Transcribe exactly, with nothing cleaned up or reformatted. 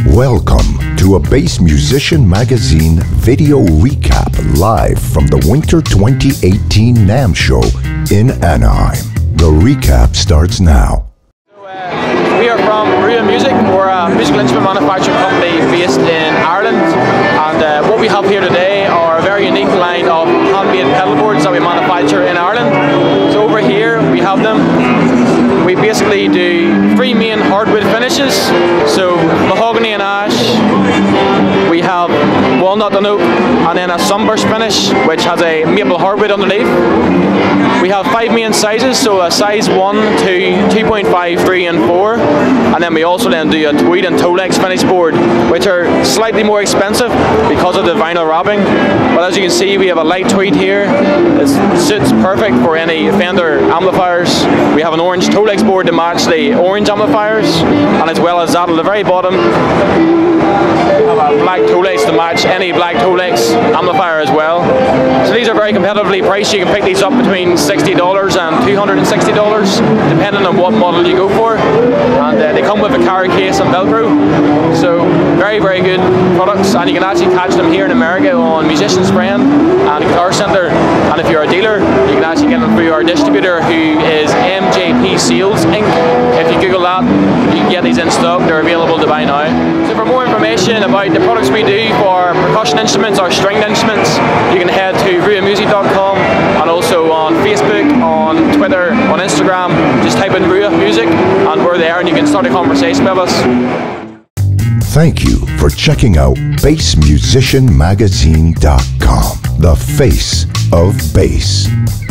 Welcome to a Bass Musician Magazine video recap live from the Winter twenty eighteen NAMM show in Anaheim. The recap starts now. So, uh, we are from Ruach Music. We're a musical instrument manufacturing company based in Ireland, and uh, what we have here today are a very unique line of handmade pedal boards that we manufacture in Ireland. So over here we have them. We basically do three main hardwood finishes, so mahogany and ash. We have walnut and oak, and then a sunburst finish, which has a maple hardwood underneath. We have five main sizes, so a size one, two, two point five, three, and four. And then we also then do a tweed and Tolex finish board, which are slightly more expensive because of the vinyl wrapping. But as you can see, we have a light tweed here. It suits perfect for any Fender amplifiers. We have an orange Tolex board to match the orange amplifiers, and as well as that at the very bottom, we have a black Tolex to match any black Tolex amplifier as well. So these are very competitively priced. You can pick these up between sixty dollars and two hundred sixty dollars, depending on what model you go for. And uh, they come with a carry case and Velcro. So very, very good products, and you can actually catch them here in America on Musician's Friend and Guitar Center. And if you're a dealer, you can actually get them through our distributor, who is M J P Sales Incorporated. If you Google that, you can get these in stock. They're available to buy now. So for more information about the products we do for percussion instruments or stringed instruments, you can head to ruach music dot com, and also on Facebook, on Twitter, on Instagram. Just type in Ruach Music and we're there, and you can start a conversation with us. Thank you for checking out bass musician magazine dot com, the face of bass.